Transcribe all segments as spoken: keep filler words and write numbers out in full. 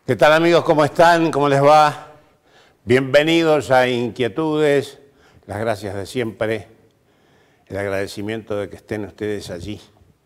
¿Qué tal, amigos? ¿Cómo están? ¿Cómo les va? Bienvenidos a Inquietudes. Las gracias de siempre. El agradecimiento de que estén ustedes allí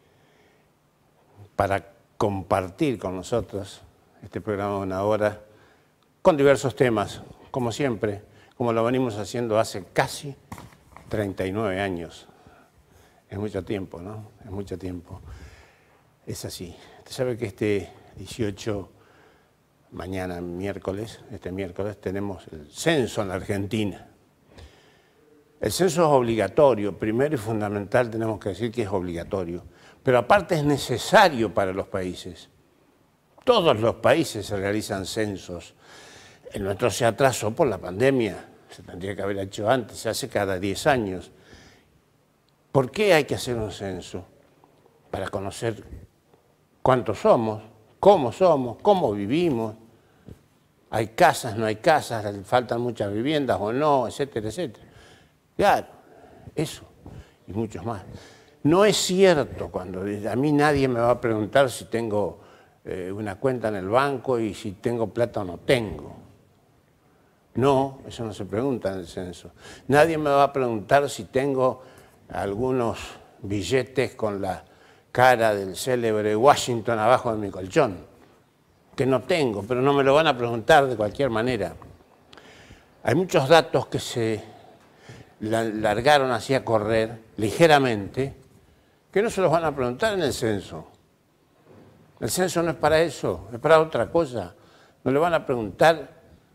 para compartir con nosotros este programa de una hora con diversos temas, como siempre, como lo venimos haciendo hace casi treinta y nueve años. Es mucho tiempo, ¿no? Es mucho tiempo. Es así. Usted sabe que este dieciocho, mañana miércoles, este miércoles, tenemos el censo en la Argentina. El censo es obligatorio, primero y fundamental tenemos que decir que es obligatorio, pero aparte es necesario para los países. Todos los países se realizan censos. El nuestro se atrasó por la pandemia, se tendría que haber hecho antes, se hace cada diez años. ¿Por qué hay que hacer un censo? Para conocer cuántos somos, cómo somos, cómo vivimos, hay casas, no hay casas, faltan muchas viviendas o no, etcétera, etcétera. Claro, eso y muchos más. No es cierto cuando a mí nadie me va a preguntar si tengo eh, una cuenta en el banco y si tengo plata o no tengo. No, eso no se pregunta en el censo. Nadie me va a preguntar si tengo algunos billetes con la cara del célebre Washington abajo de mi colchón, que no tengo, pero no me lo van a preguntar de cualquier manera. Hay muchos datos que se largaron así a correr ligeramente, que no se los van a preguntar en el censo. El censo no es para eso, es para otra cosa. No le van a preguntar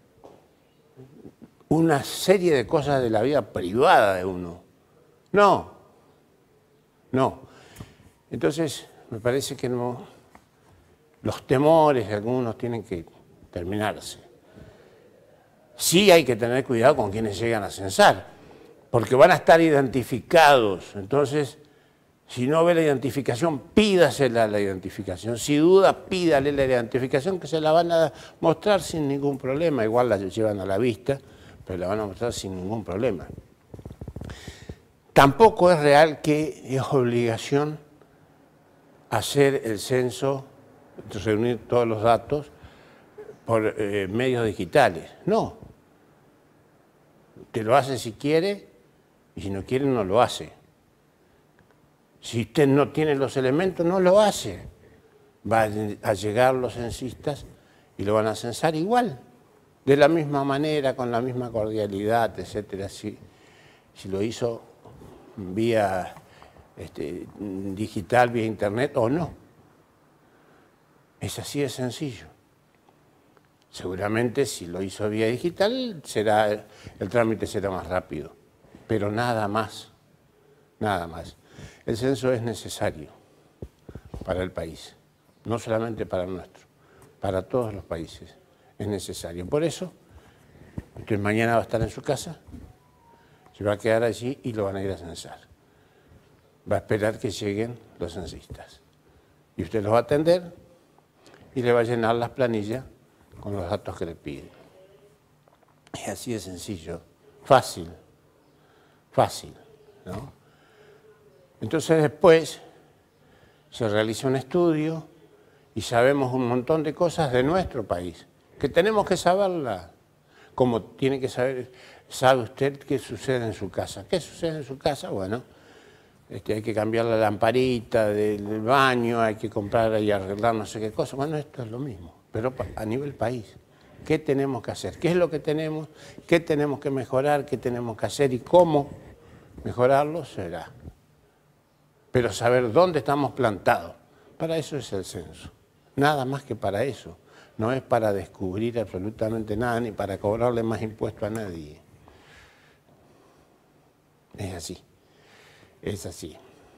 una serie de cosas de la vida privada de uno. No, no. Entonces, me parece que no, los temores de algunos tienen que terminarse. Sí hay que tener cuidado con quienes llegan a censar, porque van a estar identificados. Entonces, si no ve la identificación, pídasela la identificación. Si duda, pídale la identificación, que se la van a mostrar sin ningún problema. Igual la llevan a la vista, pero la van a mostrar sin ningún problema. Tampoco es real que es obligación hacer el censo, reunir todos los datos por eh, medios digitales. No. Usted lo hace si quiere y si no quiere no lo hace. Si usted no tiene los elementos, no lo hace. Va a llegar los censistas y lo van a censar igual, de la misma manera, con la misma cordialidad, etcétera. Si, si lo hizo vía este, digital, vía internet o no. Es así de sencillo. Seguramente si lo hizo vía digital, será, el trámite será más rápido, pero nada más, nada más. El censo es necesario para el país, no solamente para el nuestro, para todos los países es necesario. Por eso, usted mañana va a estar en su casa, se va a quedar allí y lo van a ir a censar. Va a esperar que lleguen los censistas. Y usted los va a atender y le va a llenar las planillas con los datos que le piden. Es así de sencillo, fácil, fácil, ¿no? Entonces después se realiza un estudio y sabemos un montón de cosas de nuestro país, que tenemos que saberlas, como tiene que saber, sabe usted qué sucede en su casa. ¿Qué sucede en su casa? Bueno, este, hay que cambiar la lamparita del baño, hay que comprar y arreglar no sé qué cosa. Bueno, esto es lo mismo, pero a nivel país. ¿Qué tenemos que hacer? ¿Qué es lo que tenemos? ¿Qué tenemos que mejorar? ¿Qué tenemos que hacer? ¿Y cómo mejorarlo? Será. Pero saber dónde estamos plantados. Para eso es el censo. Nada más que para eso. No es para descubrir absolutamente nada, ni para cobrarle más impuesto a nadie. Es así. Es así.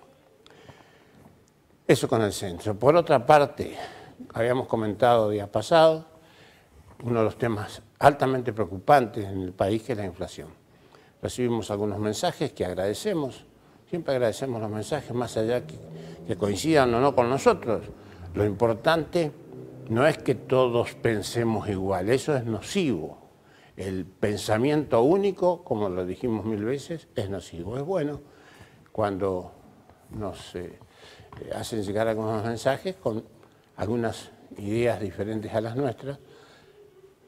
Eso con el censo. Por otra parte, habíamos comentado días pasados, uno de los temas altamente preocupantes en el país, que es la inflación. Recibimos algunos mensajes que agradecemos, siempre agradecemos los mensajes, más allá que, que coincidan o no con nosotros. Lo importante no es que todos pensemos igual, eso es nocivo. El pensamiento único, como lo dijimos mil veces, es nocivo. Es bueno cuando nos eh, hacen llegar algunos mensajes con algunas ideas diferentes a las nuestras,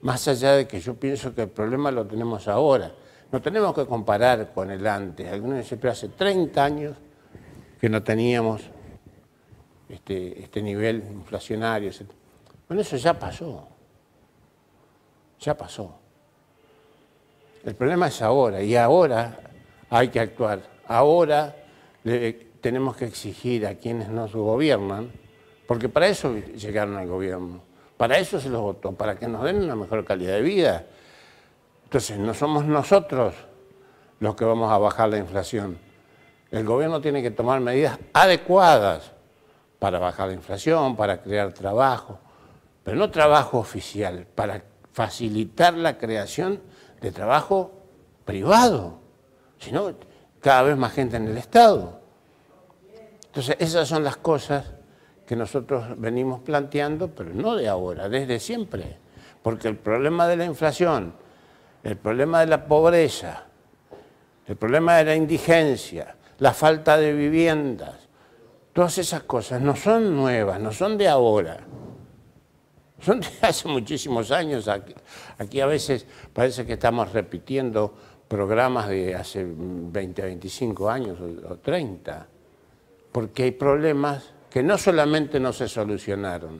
Más allá de que yo pienso que el problema lo tenemos ahora. No tenemos que comparar con el antes. Algunos dicen, pero hace treinta años que no teníamos este, este nivel inflacionario. etcétera. Bueno, eso ya pasó. Ya pasó. El problema es ahora, y ahora hay que actuar. Ahora le, tenemos que exigir a quienes nos gobiernan, porque para eso llegaron al gobierno, para eso se los votó, para que nos den una mejor calidad de vida. Entonces, no somos nosotros los que vamos a bajar la inflación. El gobierno tiene que tomar medidas adecuadas para bajar la inflación, para crear trabajo, pero no trabajo oficial, para facilitar la creación de trabajo privado, sino cada vez más gente en el Estado. Entonces, esas son las cosas que nosotros venimos planteando, pero no de ahora, desde siempre. Porque el problema de la inflación, el problema de la pobreza, el problema de la indigencia, la falta de viviendas, todas esas cosas no son nuevas, no son de ahora. Son de hace muchísimos años. Aquí, aquí a veces parece que estamos repitiendo programas de hace veinte, veinticinco años o treinta, porque hay problemas que no solamente no se solucionaron,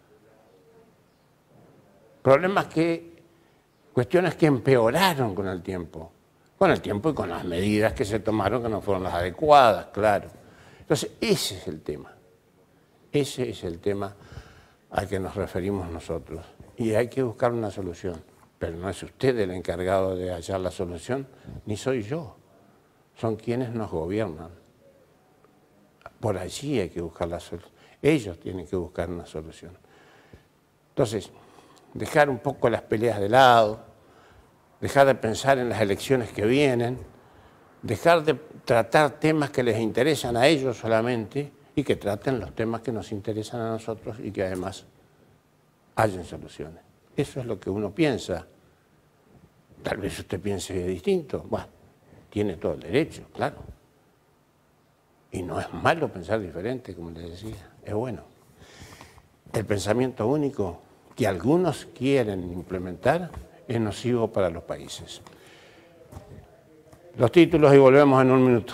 problemas que, cuestiones que empeoraron con el tiempo, con el tiempo y con las medidas que se tomaron que no fueron las adecuadas, claro. Entonces, ese es el tema, ese es el tema al que nos referimos nosotros, y hay que buscar una solución, pero no es usted el encargado de hallar la solución, ni soy yo, son quienes nos gobiernan. Por allí hay que buscar la solución, ellos tienen que buscar una solución. Entonces, dejar un poco las peleas de lado, dejar de pensar en las elecciones que vienen, dejar de tratar temas que les interesan a ellos solamente, y que traten los temas que nos interesan a nosotros y que además hayan soluciones. Eso es lo que uno piensa. Tal vez usted piense distinto. Bueno, tiene todo el derecho, claro. Y no es malo pensar diferente, como les decía, es bueno. El pensamiento único que algunos quieren implementar es nocivo para los países. Los títulos y volvemos en un minuto.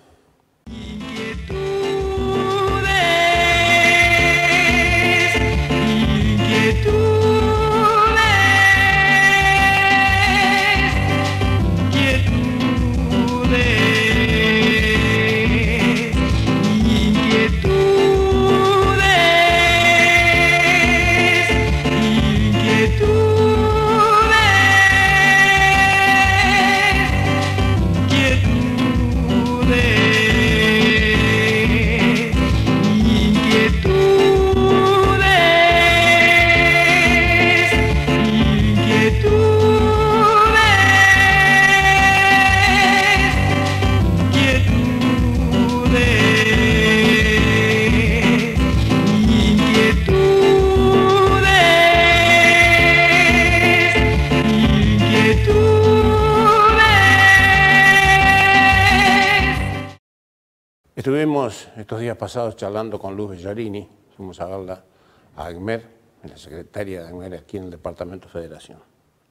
Estuvimos estos días pasados charlando con Luz Bellarini, fuimos a verla a ACMER, la secretaria de ACMER aquí en el Departamento de Federación.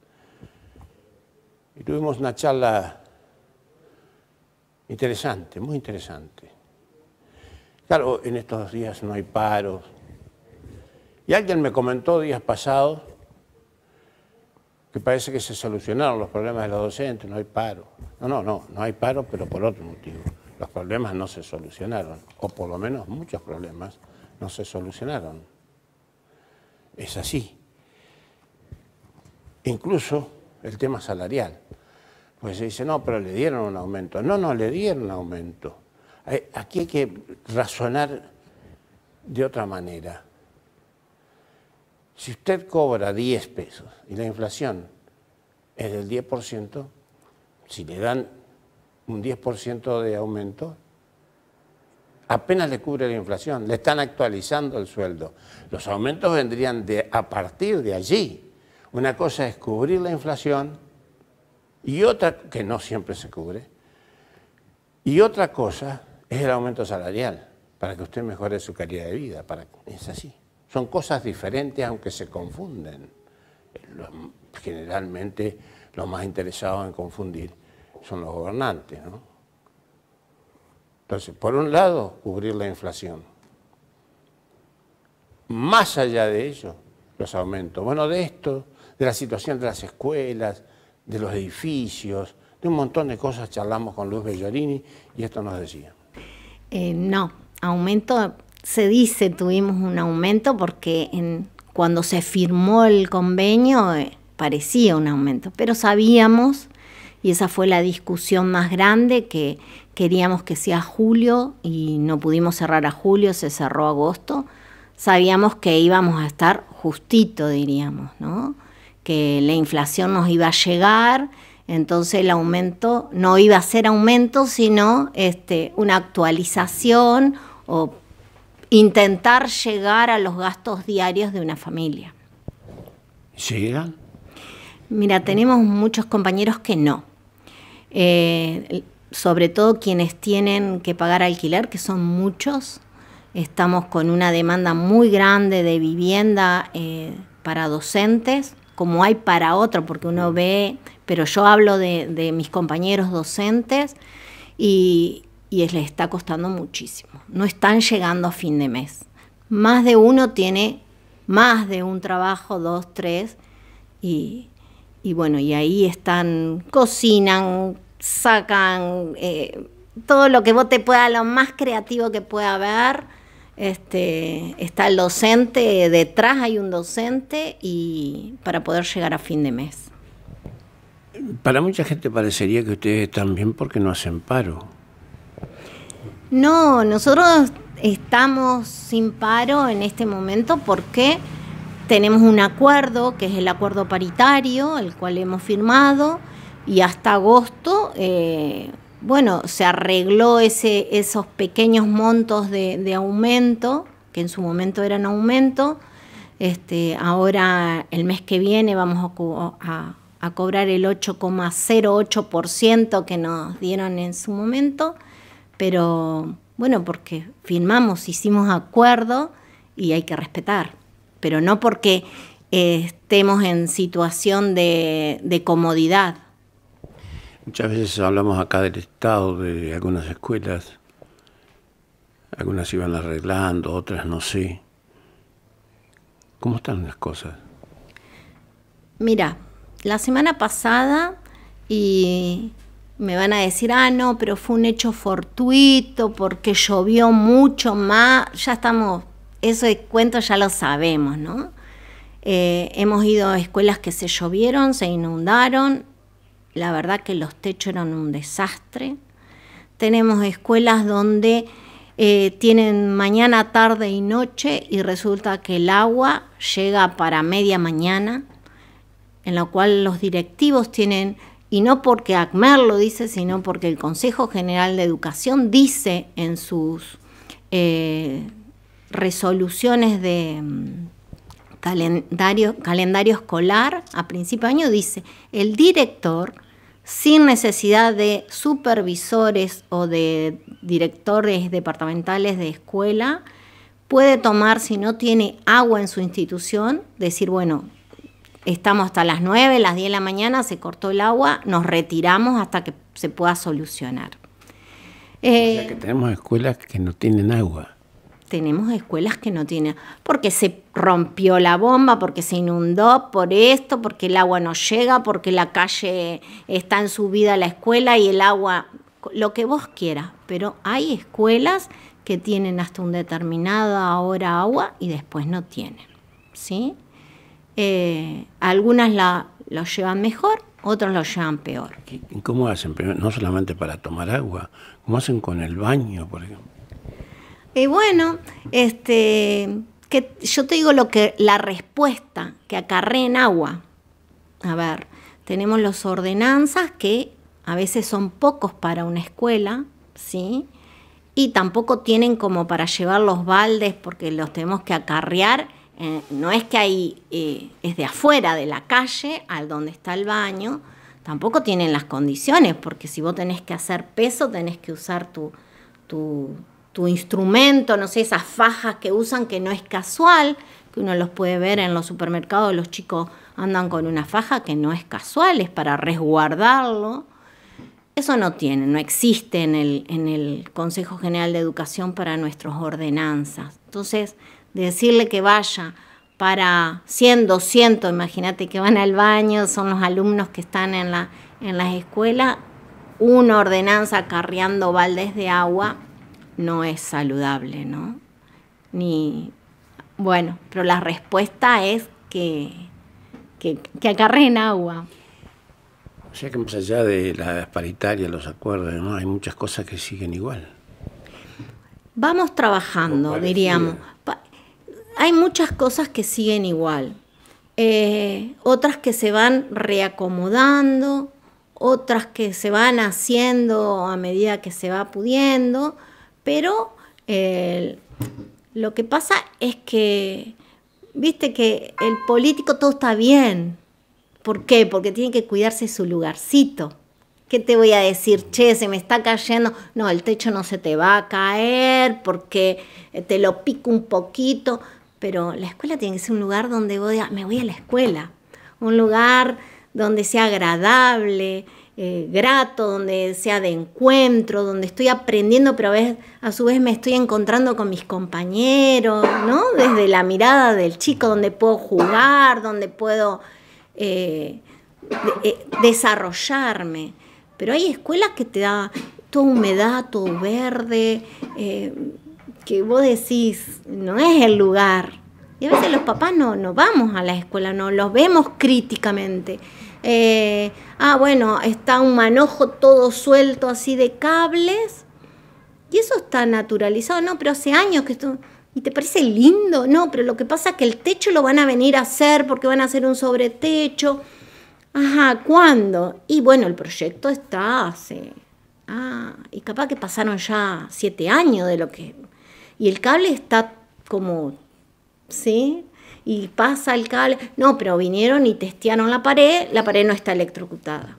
Y tuvimos una charla interesante, muy interesante. Claro, en estos días no hay paros. Y alguien me comentó días pasados que parece que se solucionaron los problemas de los docentes, no hay paro. No, no, no, no hay paro, pero por otro motivo. Los problemas no se solucionaron, o por lo menos muchos problemas no se solucionaron. Es así. Incluso el tema salarial. Pues se dice, no, pero le dieron un aumento. No, no, le dieron un aumento. Aquí hay que razonar de otra manera. Si usted cobra diez pesos y la inflación es del diez por ciento, si le dan un diez por ciento de aumento, apenas le cubre la inflación, le están actualizando el sueldo. Los aumentos vendrían de, a partir de allí. Una cosa es cubrir la inflación y otra, que no siempre se cubre, y otra cosa es el aumento salarial, para que usted mejore su calidad de vida. Para, es así. Son cosas diferentes aunque se confunden. generalmente los más interesados en confundir son los gobernantes, ¿no? Entonces, por un lado, cubrir la inflación. Más allá de ello, los aumentos. Bueno, de esto, de la situación de las escuelas, de los edificios, de un montón de cosas charlamos con Luz Bellorini y esto nos decía. Eh, no, aumento, se dice tuvimos un aumento porque en, cuando se firmó el convenio eh, parecía un aumento, pero sabíamos, y esa fue la discusión más grande, que queríamos que sea julio y no pudimos cerrar a julio, se cerró a agosto. Sabíamos que íbamos a estar justito, diríamos, ¿no? Que la inflación nos iba a llegar, entonces el aumento no iba a ser aumento, sino este, una actualización o intentar llegar a los gastos diarios de una familia. ¿Llegan? Mira, tenemos muchos compañeros que no. Eh, sobre todo quienes tienen que pagar alquiler, que son muchos. Estamos con una demanda muy grande de vivienda eh, para docentes, como hay para otros, porque uno ve, pero yo hablo de, de mis compañeros docentes y, y les está costando muchísimo. No están llegando a fin de mes. Más de uno tiene más de un trabajo, dos, tres, y, y bueno, y ahí están, cocinan, sacan eh, todo lo que vos te pueda, lo más creativo que pueda haber. Este, está el docente, detrás hay un docente y para poder llegar a fin de mes. Para mucha gente parecería que ustedes están bien porque no hacen paro. No, nosotros estamos sin paro en este momento porque tenemos un acuerdo, que es el acuerdo paritario, el cual hemos firmado, y hasta agosto... Eh, Bueno, se arregló ese, esos pequeños montos de, de aumento, que en su momento eran aumento. Este, ahora, el mes que viene, vamos a, co a, a cobrar el ocho coma cero ocho por ciento que nos dieron en su momento. Pero, bueno, porque firmamos, hicimos acuerdo y hay que respetar. Pero no porque eh, estemos en situación de, de comodidad. Muchas veces hablamos acá del estado de algunas escuelas, algunas iban arreglando, otras no sé. ¿Cómo están las cosas? Mira, la semana pasada, y me van a decir, ah, no, pero fue un hecho fortuito porque llovió mucho más, ya estamos, eso de cuento ya lo sabemos, ¿no? Eh, hemos ido a escuelas que se llovieron, se inundaron. La verdad que los techos eran un desastre. Tenemos escuelas donde eh, tienen mañana, tarde y noche y resulta que el agua llega para media mañana, en la cual los directivos tienen, y no porque ACMER lo dice, sino porque el Consejo General de Educación dice en sus eh, resoluciones de... Calendario, calendario escolar a principio de año, dice el director, sin necesidad de supervisores o de directores departamentales de escuela, puede tomar, si no tiene agua en su institución, decir, bueno, estamos hasta las nueve, las diez de la mañana, se cortó el agua, nos retiramos hasta que se pueda solucionar. Eh, o sea que tenemos escuelas que no tienen agua. Tenemos escuelas que no tienen, porque se rompió la bomba, porque se inundó, por esto, porque el agua no llega, porque la calle está en subida a la escuela y el agua, lo que vos quieras. Pero hay escuelas que tienen hasta una determinada hora agua y después no tienen, ¿sí? Eh, algunas la, lo llevan mejor, otros lo llevan peor. ¿Y cómo hacen? Pero no solamente para tomar agua, ¿cómo hacen con el baño, por ejemplo? Y bueno, este, que yo te digo lo que la respuesta que acarrea en agua. A ver, tenemos las ordenanzas que a veces son pocos para una escuela, ¿sí? Y tampoco tienen como para llevar los baldes porque los tenemos que acarrear. Eh, no es que hay, eh, es de afuera de la calle al donde está el baño. Tampoco tienen las condiciones porque si vos tenés que hacer peso tenés que usar tu... tu tu instrumento, no sé, esas fajas que usan que no es casual, que uno los puede ver en los supermercados, los chicos andan con una faja que no es casual, es para resguardarlo. Eso no tiene, no existe en el, en el Consejo General de Educación para nuestras ordenanzas. Entonces, decirle que vaya para cien, doscientos, imagínate que van al baño, son los alumnos que están en, la, en las escuelas, una ordenanza acarreando baldes de agua no es saludable, ¿no? Ni, bueno, pero la respuesta es que, que, que acarreen agua. O sea que más allá de las paritarias, los acuerdos, ¿no? Hay muchas cosas que siguen igual. Vamos trabajando, diríamos. Hay muchas cosas que siguen igual, eh, otras que se van reacomodando, otras que se van haciendo a medida que se va pudiendo, pero eh, lo que pasa es que, viste que el político todo está bien. ¿Por qué? Porque tiene que cuidarse su lugarcito. ¿Qué te voy a decir? Che, se me está cayendo. No, el techo no se te va a caer porque te lo pico un poquito. Pero la escuela tiene que ser un lugar donde voy a, me voy a la escuela. Un lugar donde sea agradable, eh, grato, donde sea de encuentro, donde estoy aprendiendo, pero a, vez, a su vez me estoy encontrando con mis compañeros, ¿no? Desde la mirada del chico, donde puedo jugar, donde puedo eh, de, eh, desarrollarme. Pero hay escuelas que te da toda humedad, todo verde, eh, que vos decís, no es el lugar. Y a veces los papás no, no vamos a la escuela, no los vemos críticamente. Eh, ah, bueno, está un manojo todo suelto así de cables, y eso está naturalizado. No, pero hace años que esto... ¿Y te parece lindo? No, pero lo que pasa es que el techo lo van a venir a hacer porque van a hacer un sobretecho. Ajá, ¿cuándo? Y bueno, el proyecto está hace... Ah, y capaz que pasaron ya siete años de lo que... Y el cable está como, ¿sí? Y pasa el cable. No, pero vinieron y testearon la pared, la pared no está electrocutada.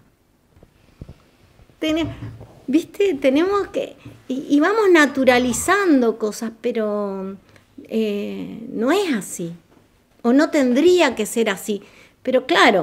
Ten, ¿Viste? Tenemos que... Y, y vamos naturalizando cosas, pero eh, no es así. O no tendría que ser así. Pero claro,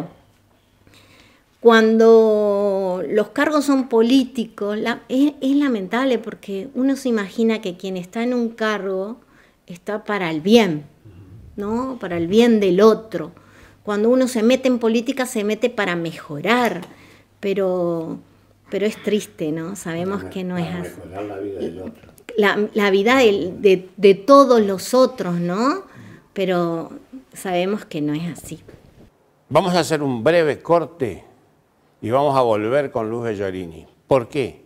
cuando los cargos son políticos, la, es, es lamentable porque uno se imagina que quien está en un cargo está para el bien, ¿no? Para el bien del otro. Cuando uno se mete en política se mete para mejorar, pero, pero es triste, ¿no? Sabemos para, que no es así. Mejorar la vida del otro. La, la vida de, de, de todos los otros, ¿no? Pero sabemos que no es así. Vamos a hacer un breve corte y vamos a volver con Luz Bellorini. ¿Por qué?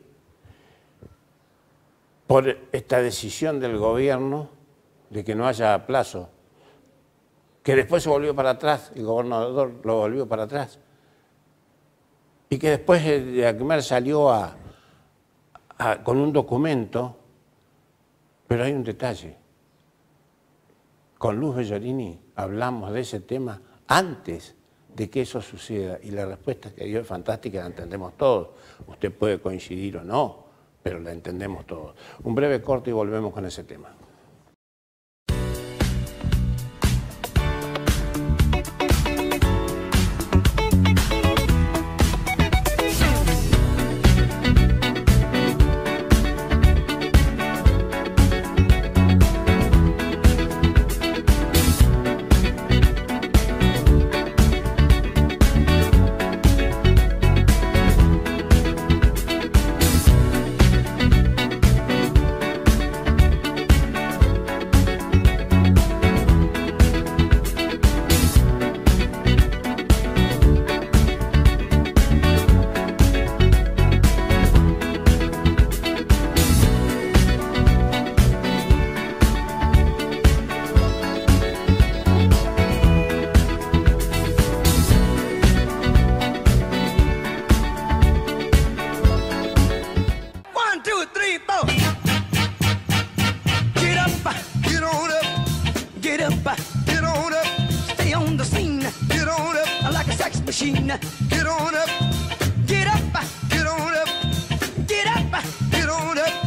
Por esta decisión del gobierno de que no haya plazo, que después se volvió para atrás, el gobernador lo volvió para atrás, y que después de ACMER salió a, a, con un documento, pero hay un detalle. Con Luz Bellorini hablamos de ese tema antes de que eso suceda, y la respuesta que dio es fantástica, la entendemos todos. Usted puede coincidir o no, pero la entendemos todos. Un breve corte y volvemos con ese tema.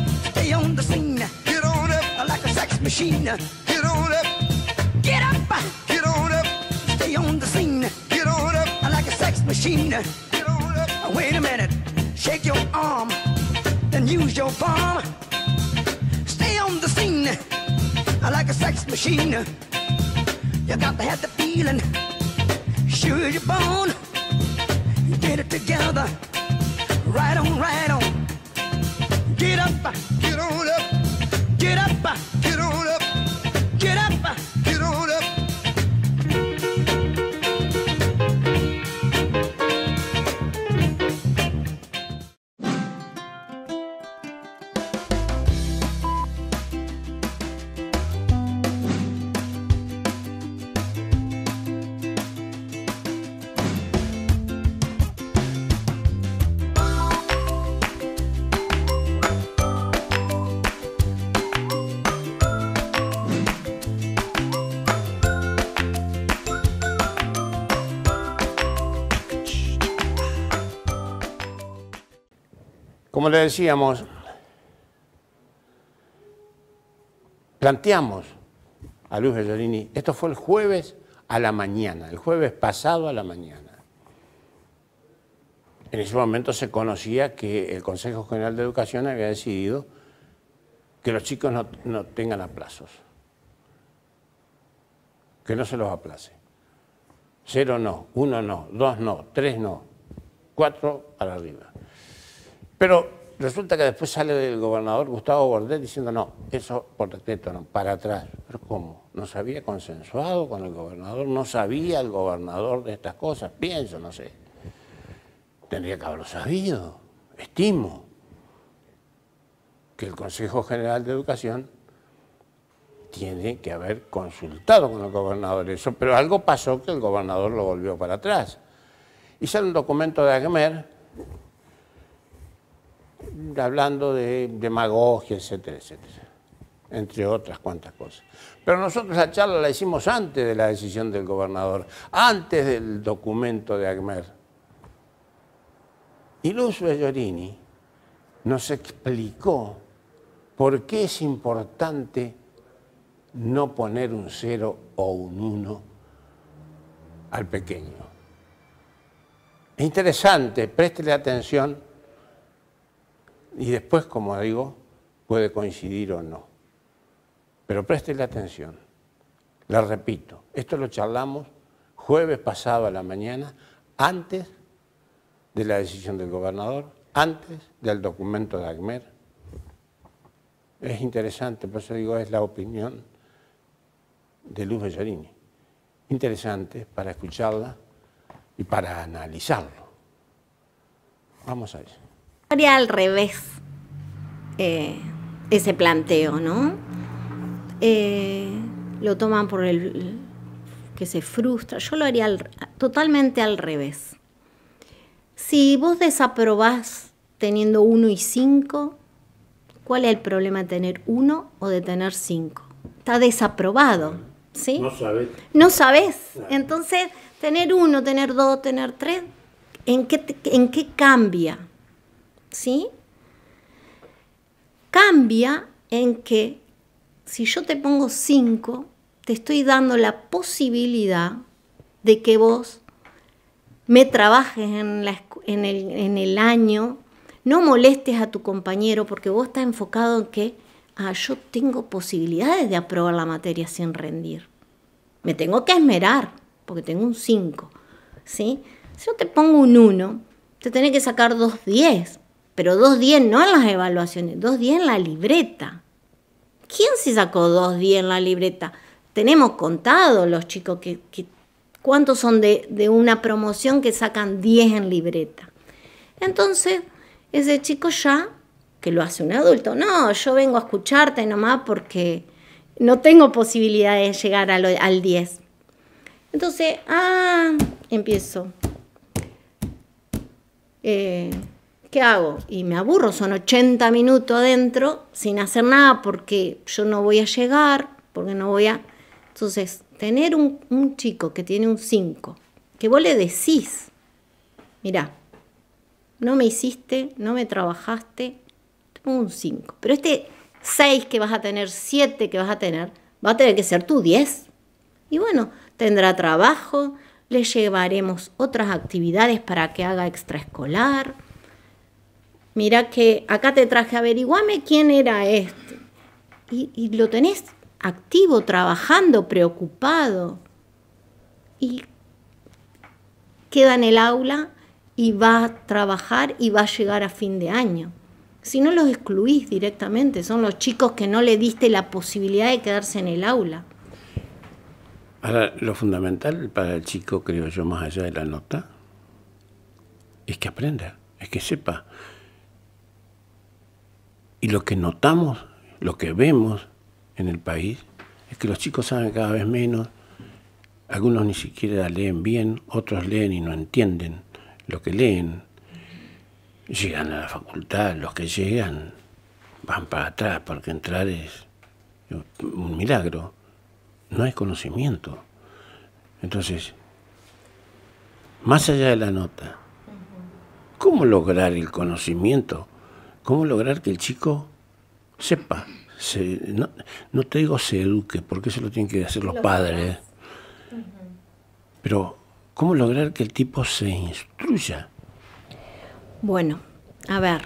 Machine, get on up, get on up, get up. the scene. Get on up. I like a sex machine. Get on up. Wait a minute. Shake your arm. Then use your palm. Stay on the scene. I like a sex machine. You got to have the feeling. Sure you're born. Get it together. Right on, right on. Get up, get on up. Get up, get on up. Get up, get on up. Como le decíamos, planteamos a Luis Bellorini, esto fue el jueves a la mañana, el jueves pasado a la mañana. En ese momento se conocía que el Consejo General de Educación había decidido que los chicos no, no tengan aplazos, que no se los aplace. Cero no, uno no, dos no, tres no, cuatro para arriba. Pero resulta que después sale el gobernador Gustavo Bordet diciendo no, eso por decreto no, para atrás. ¿Pero cómo? ¿No se había consensuado con el gobernador? ¿No sabía el gobernador de estas cosas? Pienso, no sé. Tendría que haberlo sabido. Estimo que el Consejo General de Educación tiene que haber consultado con el gobernador eso, pero algo pasó que el gobernador lo volvió para atrás. Y sale un documento de ACMER hablando de demagogia, etcétera, etcétera, entre otras cuantas cosas. Pero nosotros la charla la hicimos antes de la decisión del gobernador, antes del documento de ACMER. Y Luis Bellorini nos explicó por qué es importante no poner un cero o un uno al pequeño. Es interesante, préstele atención y después, como digo, puede coincidir o no. Pero préstele atención. La repito, esto lo charlamos jueves pasado a la mañana, antes de la decisión del gobernador, antes del documento de ACMER. Es interesante, por eso digo, es la opinión de Luis Bellorini. Interesante para escucharla y para analizarlo. Vamos a eso. Haría al revés eh, ese planteo, ¿no? Eh, lo toman por el que se frustra. Yo lo haría al, totalmente al revés. Si vos desaprobás teniendo uno y cinco, ¿cuál es el problema de tener uno o de tener cinco? Está desaprobado, ¿sí? No sabés. No sabés. Entonces, tener uno, tener dos, tener tres, ¿en qué, en qué cambia? ¿Sí? Cambia en que si yo te pongo cinco, te estoy dando la posibilidad de que vos me trabajes en, la, en, el, en el año, no molestes a tu compañero porque vos estás enfocado en que ah, yo tengo posibilidades de aprobar la materia sin rendir. Me tengo que esmerar porque tengo un cinco. ¿Sí? Si yo te pongo un uno, te tenés que sacar dos diez. Pero dos diez no en las evaluaciones, dos diez en la libreta. ¿Quién se sacó dos diez en la libreta? Tenemos contado los chicos que, que cuántos son de, de una promoción que sacan diez en libreta. Entonces, ese chico ya, que lo hace un adulto, no, yo vengo a escucharte nomás porque no tengo posibilidad de llegar a lo, al diez. Entonces, ah, empiezo. Eh... ¿Qué hago? Y me aburro, son ochenta minutos adentro sin hacer nada porque yo no voy a llegar, porque no voy a... Entonces, tener un, un chico que tiene un cinco, que vos le decís, mirá, no me hiciste, no me trabajaste, te pongo un cinco. Pero este seis que vas a tener, siete que vas a tener, va a tener que ser tu diez. Y bueno, tendrá trabajo, le llevaremos otras actividades para que haga extraescolar. Mirá que acá te traje, averiguame quién era este. Y, y lo tenés activo, trabajando, preocupado. Y queda en el aula y va a trabajar y va a llegar a fin de año. Si no los excluís directamente, son los chicos que no le diste la posibilidad de quedarse en el aula. Ahora, lo fundamental para el chico, creo yo, más allá de la nota, es que aprenda, es que sepa. Y lo que notamos, lo que vemos en el país, es que los chicos saben cada vez menos, algunos ni siquiera leen bien, otros leen y no entienden lo que leen. Llegan a la facultad, los que llegan van para atrás, porque entrar es un milagro. No hay conocimiento. Entonces, más allá de la nota, ¿cómo lograr el conocimiento? ¿Cómo lograr que el chico sepa? Se, no, no te digo se eduque, porque eso lo tienen que hacer los padres. Pero, ¿cómo lograr que el tipo se instruya? Bueno, a ver,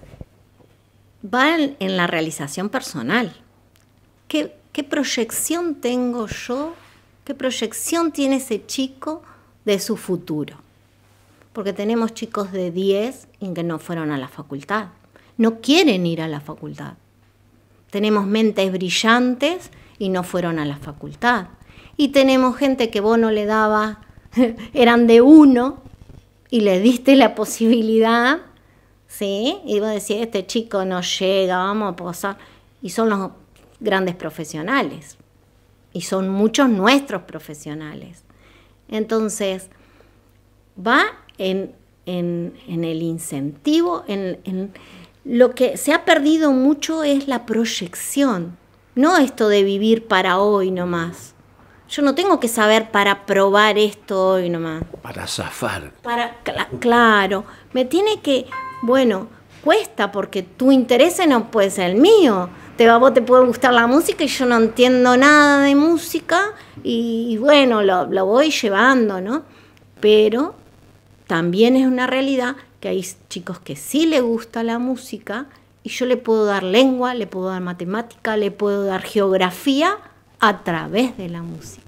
va en, en la realización personal. ¿Qué, ¿Qué proyección tengo yo? ¿Qué proyección tiene ese chico de su futuro? Porque tenemos chicos de diez y que no fueron a la facultad. No quieren ir a la facultad. Tenemos mentes brillantes y no fueron a la facultad. Y tenemos gente que vos no le dabas, eran de uno, y le diste la posibilidad, ¿sí? Y vos decís, este chico no llega, vamos a pasar. Y son los grandes profesionales. Y son muchos nuestros profesionales. Entonces, va en, en, en el incentivo, en, en lo que se ha perdido mucho es la proyección. No esto de vivir para hoy nomás. Yo no tengo que saber para probar esto hoy nomás. Para zafar. Para, cl- claro, me tiene que, bueno, cuesta porque tu interés no puede ser el mío. Te va, vos te puede gustar la música y yo no entiendo nada de música y, y bueno, lo, lo voy llevando, ¿no? Pero también es una realidad que hay chicos que sí les gusta la música y yo le puedo dar lengua, le puedo dar matemática, le puedo dar geografía a través de la música.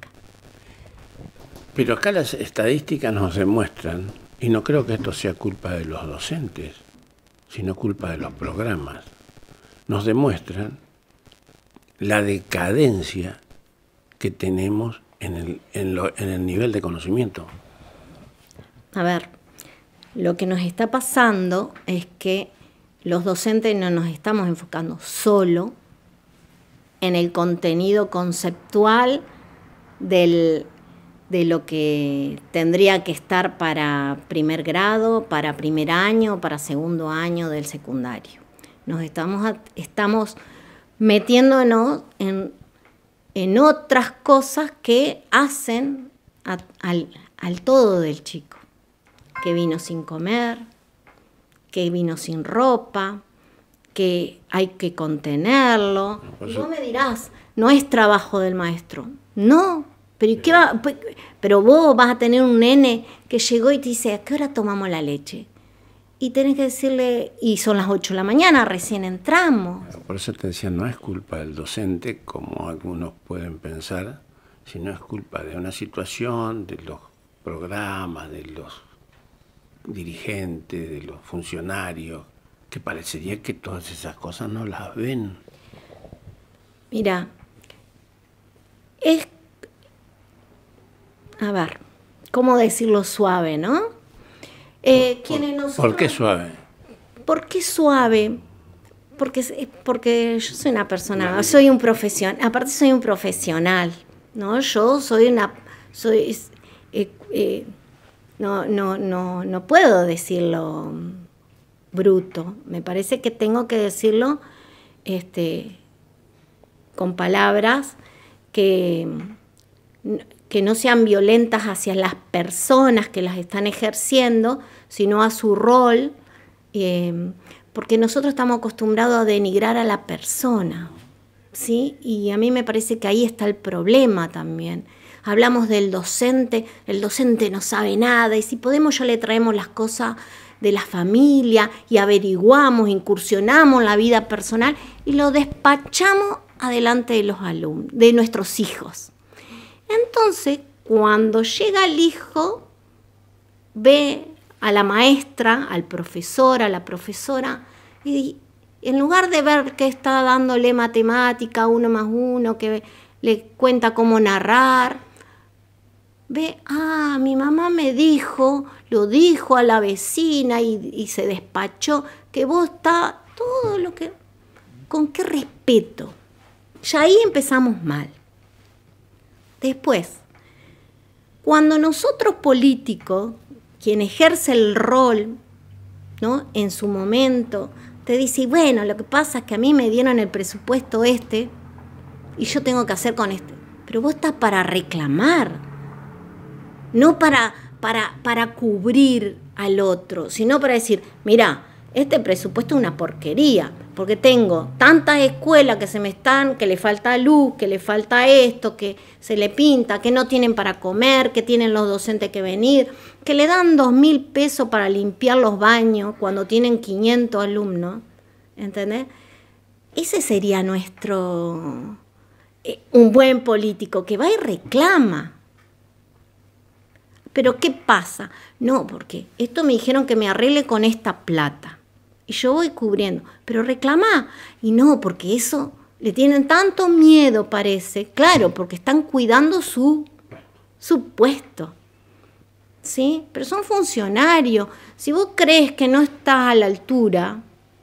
Pero acá las estadísticas nos demuestran, y no creo que esto sea culpa de los docentes, sino culpa de los programas, nos demuestran la decadencia que tenemos en el, en lo, en el nivel de conocimiento. A ver, lo que nos está pasando es que los docentes no nos estamos enfocando solo en el contenido conceptual del, de lo que tendría que estar para primer grado, para primer año, para segundo año del secundario. Nos estamos, estamos metiéndonos en, en otras cosas que hacen a, al, al todo del chico. Que vino sin comer, que vino sin ropa, que hay que contenerlo. Y vos me dirás, no es trabajo del maestro. No, pero, ¿qué va? Pero vos vas a tener un nene que llegó y te dice, ¿a qué hora tomamos la leche? Y tenés que decirle, y son las ocho de la mañana, recién entramos. Por eso te decía, no es culpa del docente, como algunos pueden pensar, sino es culpa de una situación, de los programas, de los dirigentes, de los funcionarios, que parecería que todas esas cosas no las ven. Mira, es, a ver, ¿cómo decirlo suave, no? Eh, ¿Por, nosotros, ¿Por qué suave? ¿Por qué suave? Porque, porque yo soy una persona, soy un profesional, aparte soy un profesional, ¿no? Yo soy una, soy, eh, eh, no, no, no, no puedo decirlo bruto, me parece que tengo que decirlo este, con palabras que, que no sean violentas hacia las personas que las están ejerciendo, sino a su rol, eh, porque nosotros estamos acostumbrados a denigrar a la persona, ¿sí? Y a mí me parece que ahí está el problema también. hablamos del docente, el docente no sabe nada, y si podemos ya le traemos las cosas de la familia y averiguamos, incursionamos en la vida personal y lo despachamos adelante de los alumnos, de nuestros hijos. Entonces, cuando llega el hijo, ve a la maestra, al profesor, a la profesora, y en lugar de ver que está dándole matemática, uno más uno, que le cuenta cómo narrar, ve, ah, mi mamá me dijo, lo dijo a la vecina y, y se despachó, que vos está todo lo que... ¿Con qué respeto? Ya ahí empezamos mal. Después, cuando nosotros políticos, quien ejerce el rol, ¿no?, en su momento, te dice, bueno, lo que pasa es que a mí me dieron el presupuesto este y yo tengo que hacer con este. Pero vos estás para reclamar, no para, para, para cubrir al otro, sino para decir, mira, este presupuesto es una porquería, porque tengo tantas escuelas que se me están, que le falta luz, que le falta esto, que se le pinta, que no tienen para comer, que tienen los docentes que venir, que le dan dos mil pesos para limpiar los baños cuando tienen quinientos alumnos, ¿entendés? Ese sería nuestro, eh, un buen político, que va y reclama. Pero ¿qué pasa? No, porque esto me dijeron que me arregle con esta plata. Y yo voy cubriendo, pero reclamá. Y no, porque eso le tienen tanto miedo, parece. Claro, porque están cuidando su, su puesto. ¿Sí? Pero son funcionarios. Si vos crees que no estás a la altura,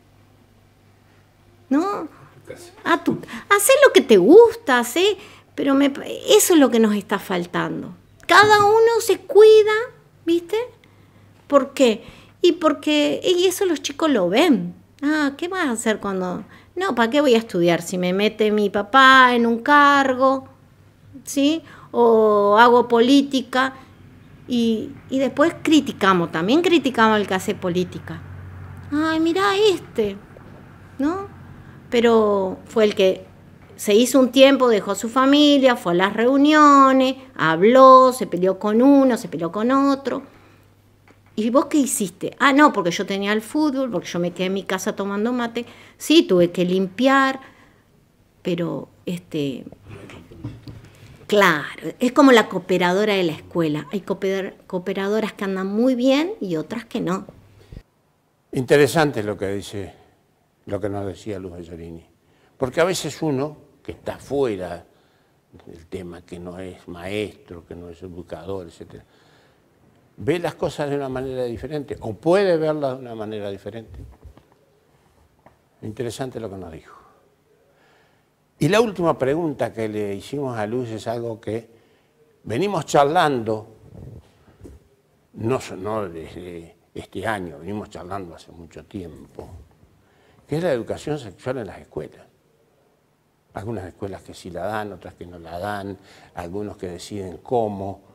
¿no? A tu, hacé lo que te gusta, hacé, pero me, eso es lo que nos está faltando. Cada uno se cuida, ¿viste? ¿Por qué? Y porque y eso los chicos lo ven. Ah, ¿qué vas a hacer cuando...? No, ¿para qué voy a estudiar? Si me mete mi papá en un cargo, ¿sí? O hago política. Y, y después criticamos, también criticamos al que hace política. Ay, mirá este, ¿no? Pero fue el que se hizo un tiempo, dejó su familia, fue a las reuniones, habló, se peleó con uno, se peleó con otro. ¿Y vos qué hiciste? Ah, no, porque yo tenía el fútbol, porque yo me quedé en mi casa tomando mate. Sí, tuve que limpiar, pero, este, claro, es como la cooperadora de la escuela. Hay cooper, cooperadoras que andan muy bien y otras que no. Interesante lo que dice, lo que nos decía Luz Bellorini. Porque a veces uno, que está fuera del tema, que no es maestro, que no es educador, etcétera, ve las cosas de una manera diferente, o puede verlas de una manera diferente. Interesante lo que nos dijo. Y la última pregunta que le hicimos a Luz es algo que venimos charlando, no, no desde este año, venimos charlando hace mucho tiempo, que es la educación sexual en las escuelas. Algunas escuelas que sí la dan, otras que no la dan, algunos que deciden cómo.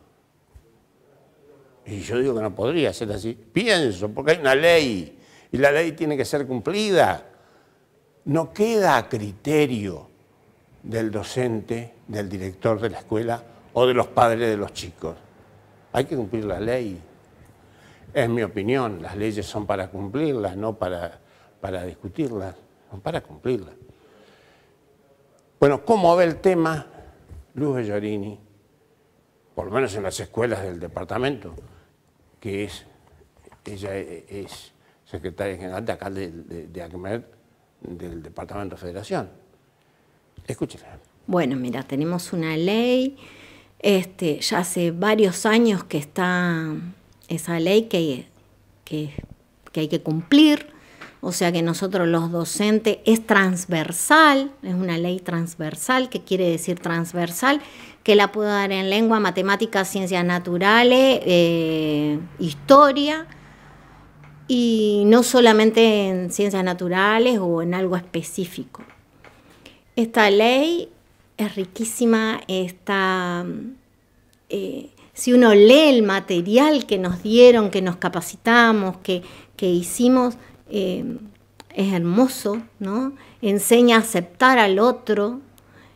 Y yo digo que no podría ser así. Pienso, porque hay una ley, y la ley tiene que ser cumplida. No queda a criterio del docente, del director de la escuela o de los padres de los chicos. Hay que cumplir la ley. Es mi opinión, las leyes son para cumplirlas, no para, para discutirlas, son para cumplirlas. Bueno, ¿cómo ve el tema Luz Bellorini? Por lo menos en las escuelas del departamento, que es, ella es secretaria general de acá de, de, de ACMED, del Departamento de Federación. Escúchela. Bueno, mira, tenemos una ley, este, ya hace varios años que está esa ley que, que, que hay que cumplir, o sea que nosotros los docentes es transversal, es una ley transversal. ¿Qué quiere decir transversal? Que la puedo dar en lengua, matemáticas, ciencias naturales, eh, historia, y no solamente en ciencias naturales o en algo específico. Esta ley es riquísima, está, eh, si uno lee el material que nos dieron, que nos capacitamos, que, que hicimos, eh, es hermoso, ¿no? Enseña a aceptar al otro,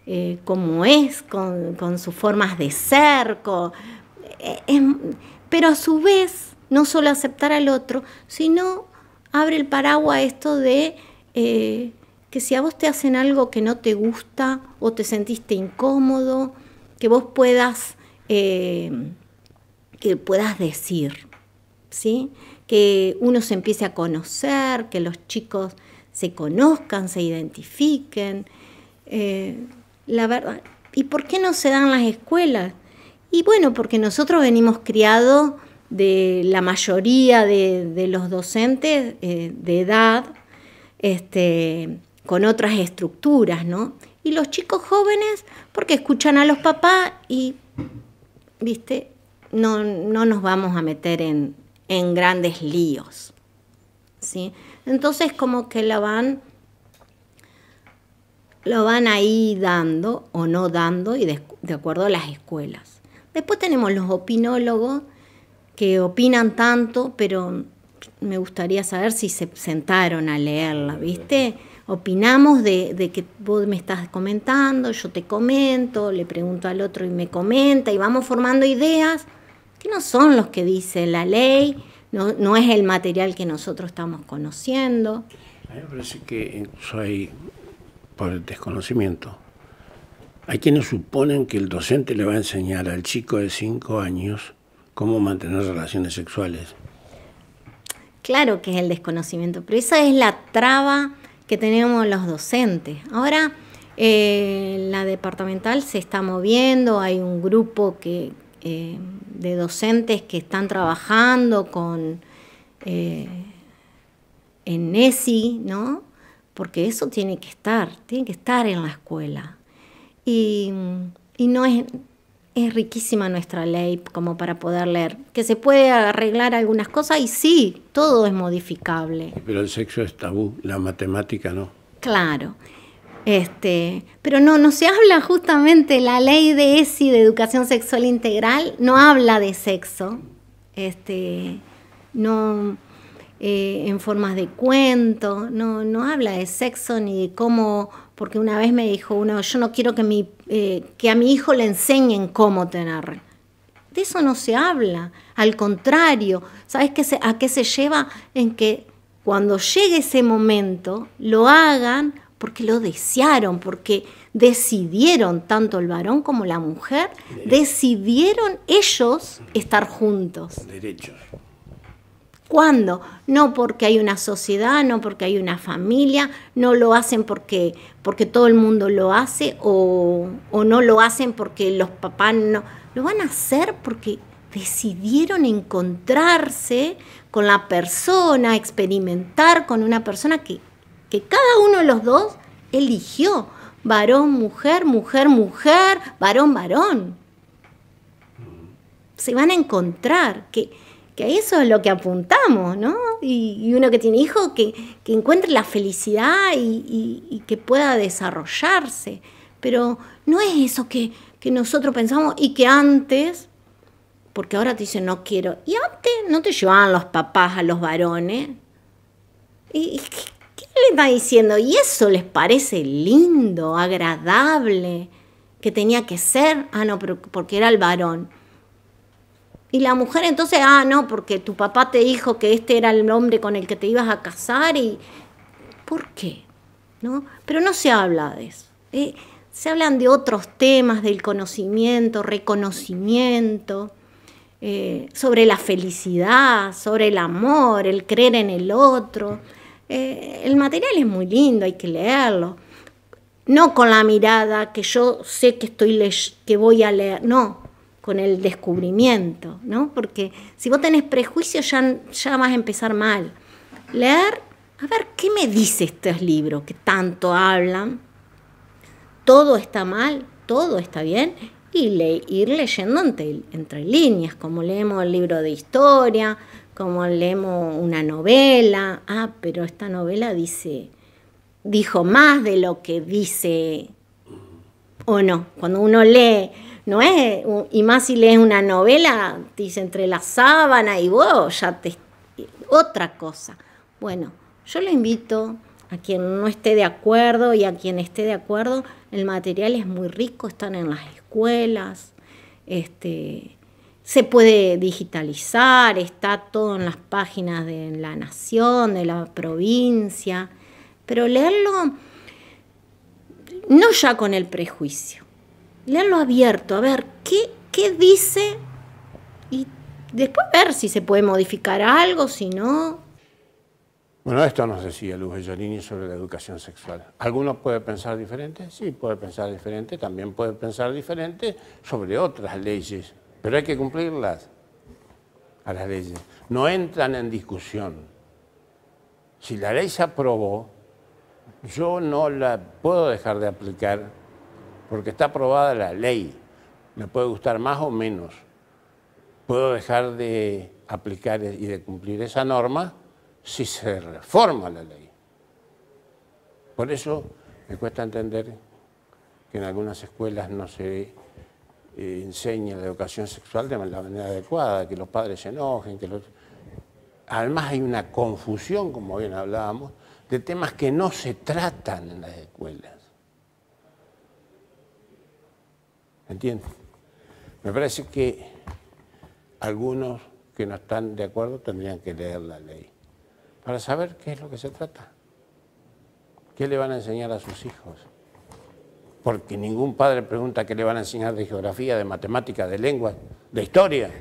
eh, como es, con, con sus formas de ser, con, eh, eh, pero a su vez no solo aceptar al otro, sino abre el paraguas a esto de eh, que si a vos te hacen algo que no te gusta o te sentiste incómodo, que vos puedas, eh, que puedas decir, ¿sí? Que uno se empiece a conocer, que los chicos se conozcan, se identifiquen. Eh, la verdad, ¿y por qué no se dan las escuelas? Y bueno, porque nosotros venimos criados de la mayoría de, de los docentes eh, de edad, este, con otras estructuras, ¿no? Y los chicos jóvenes, porque escuchan a los papás y, viste, no, no nos vamos a meter en, en grandes líos, ¿sí? Entonces como que la van, lo van ahí dando o no dando y de, de acuerdo a las escuelas. Después tenemos los opinólogos que opinan tanto, pero me gustaría saber si se sentaron a leerla, ¿viste? Opinamos de, de que vos me estás comentando, yo te comento, le pregunto al otro y me comenta, y vamos formando ideas que no son los que dice la ley, no, no es el material que nosotros estamos conociendo. A mí me parece que incluso hay, por el desconocimiento, hay quienes suponen que el docente le va a enseñar al chico de cinco años cómo mantener relaciones sexuales. Claro que es el desconocimiento, pero esa es la traba que tenemos los docentes. Ahora eh, la departamental se está moviendo, hay un grupo que, eh, de docentes que están trabajando con eh, en E S I, ¿no? Porque eso tiene que estar, tiene que estar en la escuela. Y, y no es, es riquísima nuestra ley como para poder leer. Que se puede arreglar algunas cosas y sí, todo es modificable. Pero el sexo es tabú, la matemática no. Claro. Este, pero no, no se habla justamente, la ley de E S I, de Educación Sexual Integral, no habla de sexo. Este, no... Eh, en formas de cuento, no, no habla de sexo ni de cómo, porque una vez me dijo uno, yo no quiero que, mi, eh, que a mi hijo le enseñen cómo tener. De eso no se habla, al contrario, ¿sabes qué se, a qué se lleva? En que cuando llegue ese momento lo hagan porque lo desearon, porque decidieron, tanto el varón como la mujer, decidieron ellos estar juntos. Derechos. ¿Cuándo? No porque hay una sociedad, no porque hay una familia, no lo hacen porque, porque todo el mundo lo hace o, o no lo hacen porque los papás no. Lo van a hacer porque decidieron encontrarse con la persona, experimentar con una persona que, que cada uno de los dos eligió. Varón, mujer, mujer, mujer, varón, varón. Se van a encontrar, que... que eso es lo que apuntamos, ¿no? Y, y uno que tiene hijos, que, que encuentre la felicidad y, y, y que pueda desarrollarse. Pero no es eso que, que nosotros pensamos y que antes, porque ahora te dicen no quiero, y antes no te llevaban los papás a los varones. ¿Y, y qué, qué le está diciendo? ¿Y eso les parece lindo, agradable, que tenía que ser? Ah, no, pero porque era el varón. Y la mujer entonces, ah, no, porque tu papá te dijo que este era el hombre con el que te ibas a casar y... ¿Por qué? ¿No? Pero no se habla de eso. Eh, se hablan de otros temas, del conocimiento, reconocimiento, eh, sobre la felicidad, sobre el amor, el creer en el otro. Eh, el material es muy lindo, hay que leerlo. No con la mirada que yo sé que, estoy le- que voy a leer, no. Con el descubrimiento, ¿no? Porque si vos tenés prejuicios ya, ya vas a empezar mal. Leer, a ver, ¿qué me dice estos libros que tanto hablan? Todo está mal, todo está bien, y le, ir leyendo entre, entre líneas, como leemos el libro de historia, como leemos una novela. Ah, pero esta novela dice, dijo más de lo que dice, o no. Cuando uno lee... No es, y más si lees una novela, dice entre la sábana y vos, ya te... Otra cosa. Bueno, yo lo invito a quien no esté de acuerdo y a quien esté de acuerdo, el material es muy rico, están en las escuelas, este, se puede digitalizar, está todo en las páginas de la nación, de la provincia, pero leerlo no ya con el prejuicio, leerlo abierto, a ver qué, qué dice y después ver si se puede modificar algo, si no. Bueno, esto nos decía Luz Bellolini sobre la educación sexual. ¿Alguno puede pensar diferente? Sí, puede pensar diferente. También puede pensar diferente sobre otras leyes, pero hay que cumplirlas a las leyes. No entran en discusión. Si la ley se aprobó, yo no la puedo dejar de aplicar porque está aprobada la ley. Me puede gustar más o menos. Puedo dejar de aplicar y de cumplir esa norma si se reforma la ley. Por eso me cuesta entender que en algunas escuelas no se eh, enseña la educación sexual de la manera adecuada, que los padres se enojen, que los... Además hay una confusión, como bien hablábamos, de temas que no se tratan en las escuelas. ¿Entiendes? Me parece que algunos que no están de acuerdo tendrían que leer la ley para saber qué es lo que se trata. ¿Qué le van a enseñar a sus hijos? Porque ningún padre pregunta qué le van a enseñar de geografía, de matemática, de lengua, de historia.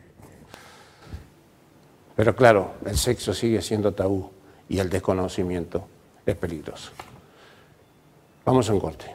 Pero claro, el sexo sigue siendo tabú y el desconocimiento es peligroso. Vamos a un corte.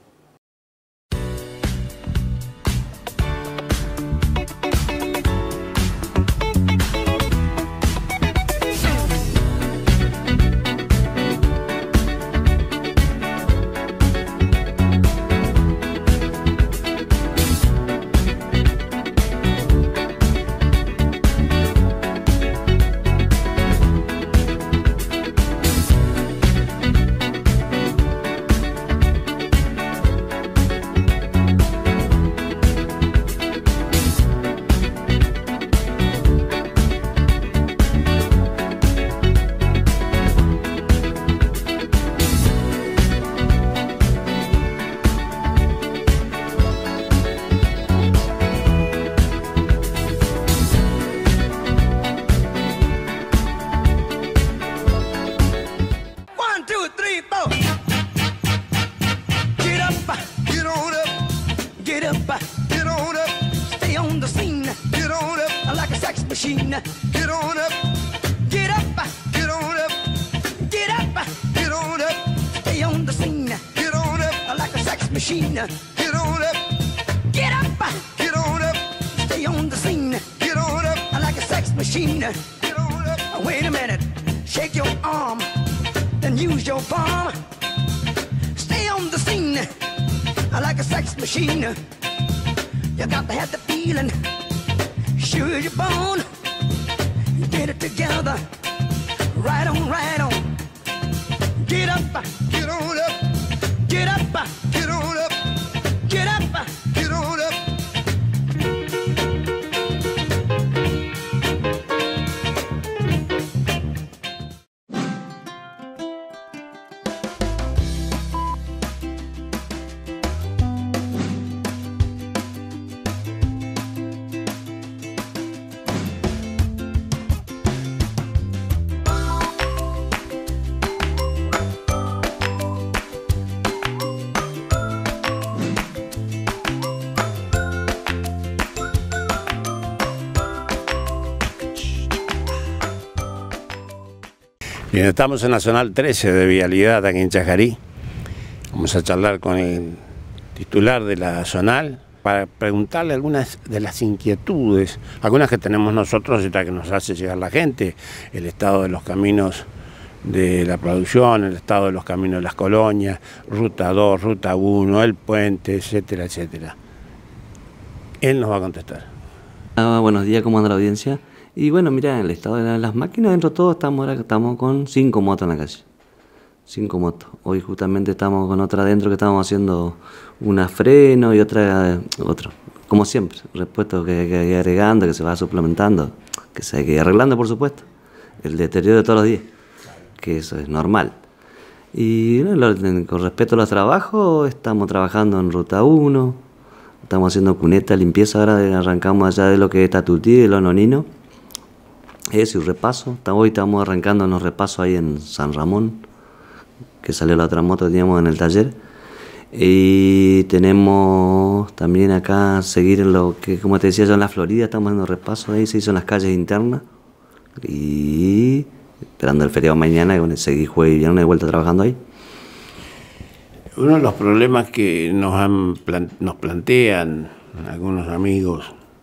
Bien, estamos en la Zonal trece de Vialidad, aquí en Chajarí. Vamos a charlar con el titular de la zonal para preguntarle algunas de las inquietudes, algunas que tenemos nosotros y otras que nos hace llegar la gente, el estado de los caminos de la producción, el estado de los caminos de las colonias, ruta dos, ruta uno, el puente, etcétera, etcétera. Él nos va a contestar. Ah, buenos días, ¿cómo anda la audiencia? Y bueno, mira, el estado de las máquinas, dentro de todo, estamos, ahora, estamos con cinco motos en la calle. Cinco motos. Hoy justamente estamos con otra adentro que estamos haciendo una freno y otra, otro. Como siempre, repuesto que hay que ir agregando, que se va suplementando, que se hay que ir arreglando, por supuesto. El deterioro de todos los días, que eso es normal. Y bueno, lo, con respecto a los trabajos, estamos trabajando en Ruta uno, estamos haciendo cuneta, limpieza, ahora arrancamos allá de lo que es Tatutí, de los Noninos. Eso y repaso, hoy estamos arrancando unos repasos ahí en San Ramón, que salió la otra moto que teníamos en el taller. Y tenemos también acá seguir en lo que, como te decía yo, en la Florida estamos haciendo repasos ahí, se hizo en las calles internas. Y esperando el feriado mañana, y bueno, seguí jueves y viernes de vuelta trabajando ahí. Uno de los problemas que nos, han, nos plantean algunos amigos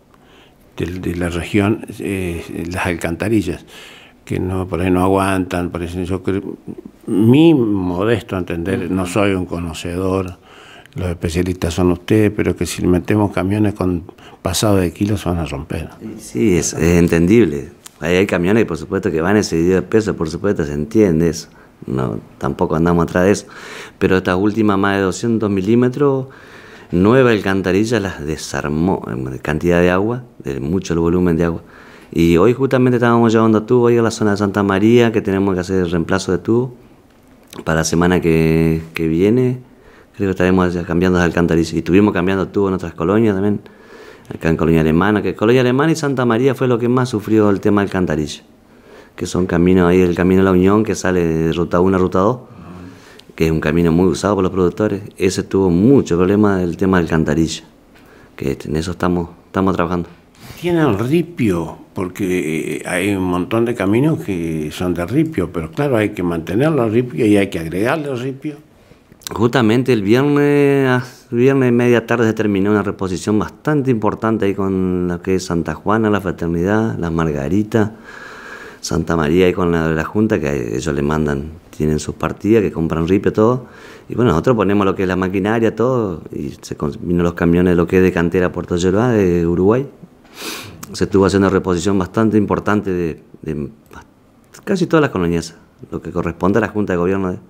de, de la región es eh, las alcantarillas, que no, por ahí no aguantan, por eso yo creo, mi modesto entender, no soy un conocedor, los especialistas son ustedes, pero que si metemos camiones con pasado de kilos se van a romper. Sí, es, es entendible. Ahí hay camiones, por supuesto, que van excedidos de peso, por supuesto, se entiende eso. No, tampoco andamos atrás de eso. Pero estas últimas más de doscientos milímetros, nueve alcantarillas las desarmó en cantidad de agua, de mucho el volumen de agua. Y hoy justamente estábamos llevando tubo ahí a la zona de Santa María, que tenemos que hacer el reemplazo de tubo para la semana que, que viene. Creo que estaremos ya cambiando las alcantarillas. Y estuvimos cambiando tubo en otras colonias también, acá en Colonia Alemana, que Colonia Alemana y Santa María fue lo que más sufrió el tema de alcantarilla, que son caminos ahí, el camino de la Unión que sale de Ruta uno a Ruta dos, que es un camino muy usado por los productores. Ese tuvo mucho problema del tema de alcantarilla, que en eso estamos, estamos trabajando. Tienen ripio, porque hay un montón de caminos que son de ripio, pero claro, hay que mantenerlo ripio y hay que agregarle ripio. Justamente el viernes, viernes media tarde se terminó una reposición bastante importante ahí con lo que es Santa Juana, la Fraternidad, las Margaritas, Santa María y con la, la Junta, que ellos le mandan, tienen sus partidas, que compran ripio, todo. Y bueno, nosotros ponemos lo que es la maquinaria, todo, y se vino los camiones de lo que es de cantera Puerto Yeruá, de Uruguay. Se estuvo haciendo reposición bastante importante de, de casi todas las colonias, lo que corresponde a la Junta de Gobierno. De...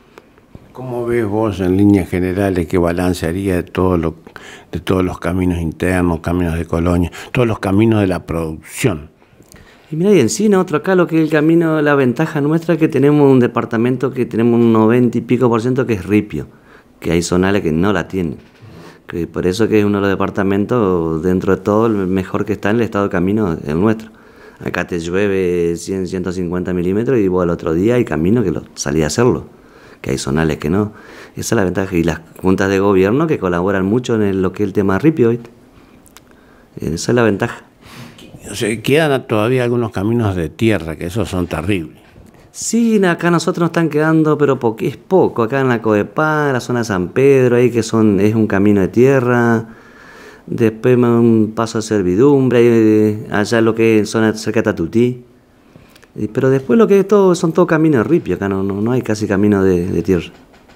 ¿Cómo ves vos en líneas generales qué balance haría de, todo lo, de todos los caminos internos, caminos de colonia, todos los caminos de la producción? Y mira, y en sí, nosotros acá lo que es el camino, la ventaja nuestra es que tenemos un departamento que tenemos un noventa y pico por ciento que es ripio, que hay zonales que no la tienen. Que por eso que es uno de los departamentos, dentro de todo, el mejor que está en el estado de camino es el nuestro. Acá te llueve cien, ciento cincuenta milímetros y vos al otro día hay camino que lo, salí a hacerlo, que hay zonales que no. Esa es la ventaja. Y las juntas de gobierno que colaboran mucho en el, lo que es el tema ripio, ¿viste? Esa es la ventaja. O sea, quedan todavía algunos caminos de tierra, que esos son terribles. Sí, acá nosotros nos están quedando, pero po es poco. Acá en la Codepá, la zona de San Pedro, ahí que son es un camino de tierra. Después un paso a servidumbre, allá lo que es zona cerca de Tatutí. Pero después lo que es todo, son todos caminos de ripio, acá no, no, no hay casi camino de, de tierra.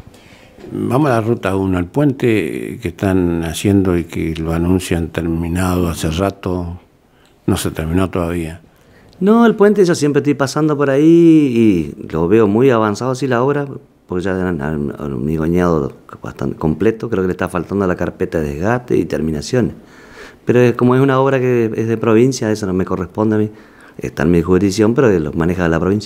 Vamos a la Ruta uno, el puente que están haciendo y que lo anuncian terminado hace rato, no se terminó todavía. No, el puente yo siempre estoy pasando por ahí y lo veo muy avanzado así la obra, porque ya han migoñado bastante completo, creo que le está faltando la carpeta de desgaste y terminaciones. Pero como es una obra que es de provincia, eso no me corresponde a mí, está en mi jurisdicción, pero lo maneja la provincia.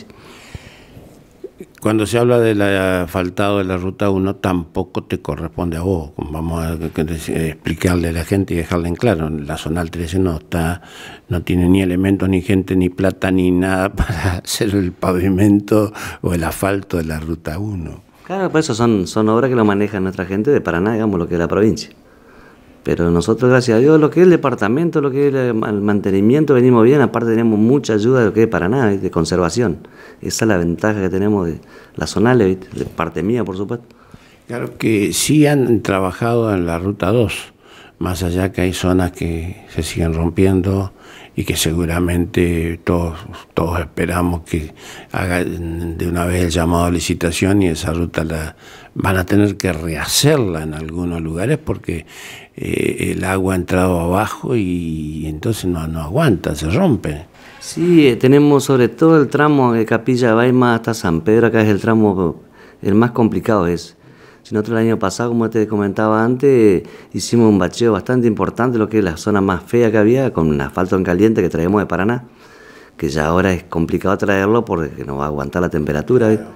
Cuando se habla del asfaltado de la Ruta uno, tampoco te corresponde a vos. Vamos a explicarle a la gente y dejarle en claro. La Zonal trece no está, no tiene ni elementos, ni gente, ni plata, ni nada para hacer el pavimento o el asfalto de la Ruta uno. Claro, por eso son, son obras que lo maneja nuestra gente de Paraná, digamos, lo que es la provincia. Pero nosotros, gracias a Dios, lo que es el departamento, lo que es el mantenimiento, venimos bien. Aparte tenemos mucha ayuda de lo que es Paraná, de conservación. Esa es la ventaja que tenemos de la Zonal, de parte mía, por supuesto. Claro que sí han trabajado en la Ruta dos, más allá que hay zonas que se siguen rompiendo y que seguramente todos, todos esperamos que hagan de una vez el llamado a licitación y esa ruta la van a tener que rehacerla en algunos lugares porque eh, el agua ha entrado abajo y, y entonces no, no aguanta, se rompe. Sí, tenemos sobre todo el tramo de Capilla Baima hasta San Pedro, acá es el tramo, el más complicado es. Si nosotros el año pasado, como te comentaba antes, hicimos un bacheo bastante importante, lo que es la zona más fea que había, con un asfalto en caliente que traemos de Paraná, que ya ahora es complicado traerlo porque no va a aguantar la temperatura, ¿ves?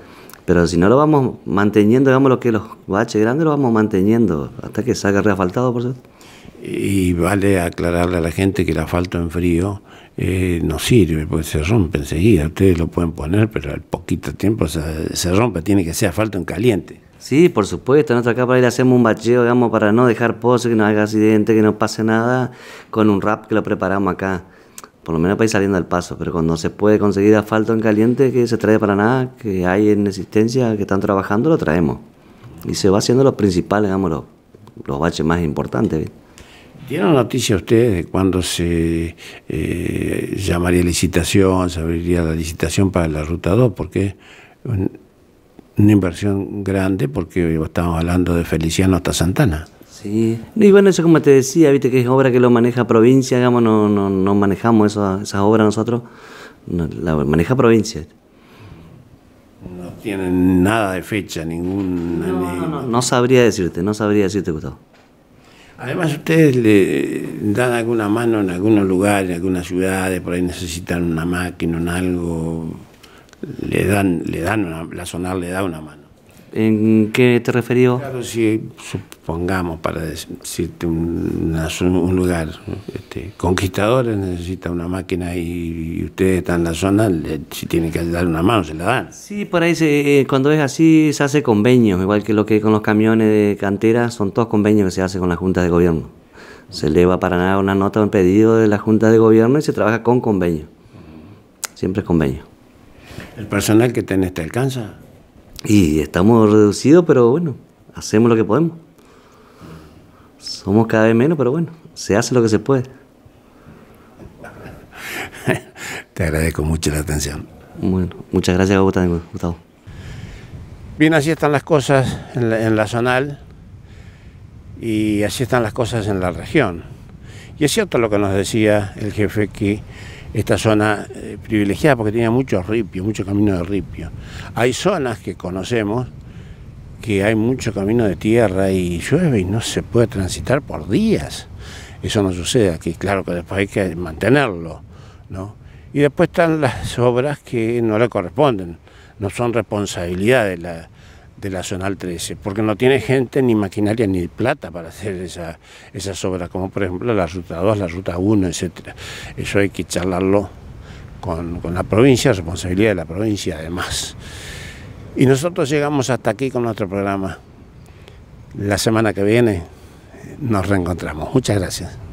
Pero si no lo vamos manteniendo, digamos, lo que los baches grandes lo vamos manteniendo hasta que salga reasfaltado, por cierto. Y vale aclararle a la gente que el asfalto en frío eh, no sirve, porque se rompe enseguida. Ustedes lo pueden poner, pero al poquito tiempo se, se rompe, tiene que ser asfalto en caliente. Sí, por supuesto. Nosotros acá para ir hacemos un bacheo, digamos, para no dejar pose, que no haga accidente, que no pase nada, con un rap que lo preparamos acá. Por lo menos para ir saliendo al paso, pero cuando se puede conseguir asfalto en caliente, que se trae para nada, que hay en existencia, que están trabajando, lo traemos. Y se va haciendo los principales, digamos, los, los baches más importantes, ¿viste? ¿Tienen noticia ustedes de cuándo se eh, llamaría licitación, se abriría la licitación para la Ruta dos? Porque un, una inversión grande, porque estamos hablando de Feliciano hasta Santana. Sí, y bueno, eso como te decía, viste que es obra que lo maneja provincia, digamos, no, no, no manejamos esa, esas obras nosotros, no, la maneja provincia. No tienen nada de fecha, ningún... No, no, no, no sabría decirte, no sabría decirte, Gustavo. Además, ustedes le dan alguna mano en algunos lugares, en algunas ciudades, por ahí necesitan una máquina, un algo, le dan, le dan una, la Sonar le da una mano. ¿En qué te referías? Claro, si supongamos, para decirte un, una, un lugar, este, Conquistadores necesita una máquina y, y ustedes están en la zona, le, si tienen que dar una mano, se la dan. Sí, por ahí se, cuando es así se hace convenios, igual que lo que con los camiones de cantera, son todos convenios que se hace con la Junta de Gobierno. Se eleva para nada una nota, un pedido de la Junta de Gobierno y se trabaja con convenio. Siempre es convenio. ¿El personal que tenés te alcanza? Y estamos reducidos, pero bueno, hacemos lo que podemos. Somos cada vez menos, pero bueno, se hace lo que se puede. Te agradezco mucho la atención. Bueno, muchas gracias, Gustavo. Bien, así están las cosas en la, en la zonal y así están las cosas en la región. Y es cierto lo que nos decía el jefe, que esta zona eh, privilegiada porque tenía mucho ripio, mucho camino de ripio. Hay zonas que conocemos que hay mucho camino de tierra y llueve y no se puede transitar por días. Eso no sucede aquí, claro que después hay que mantenerlo, ¿no? Y después están las obras que no le corresponden, no son responsabilidad de la, de la Zonal trece, porque no tiene gente, ni maquinaria, ni plata para hacer esa, esas obras, como por ejemplo la Ruta dos, la Ruta uno, etcétera. Eso hay que charlarlo con, con la provincia, responsabilidad de la provincia además. Y nosotros llegamos hasta aquí con nuestro programa. La semana que viene nos reencontramos. Muchas gracias.